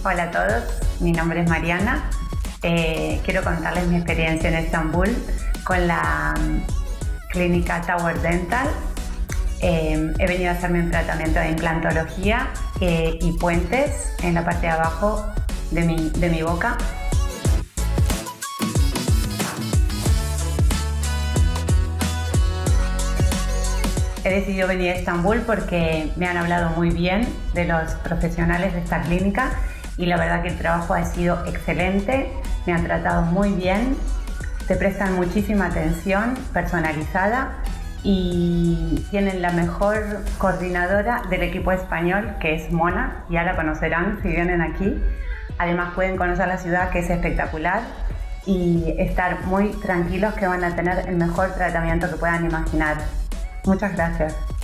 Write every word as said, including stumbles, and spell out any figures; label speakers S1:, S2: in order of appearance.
S1: Hola a todos, mi nombre es Mariana. Eh, quiero contarles mi experiencia en Estambul con la clínica Tower Dental. Eh, he venido a hacerme un tratamiento de implantología eh, y puentes en la parte de abajo de mi, de mi boca. He decidido venir a Estambul porque me han hablado muy bien de los profesionales de esta clínica y la verdad que el trabajo ha sido excelente, me han tratado muy bien, te prestan muchísima atención personalizada y tienen la mejor coordinadora del equipo español, que es Mona, ya la conocerán si vienen aquí. Además pueden conocer la ciudad, que es espectacular, y estar muy tranquilos que van a tener el mejor tratamiento que puedan imaginar. Muchas gracias.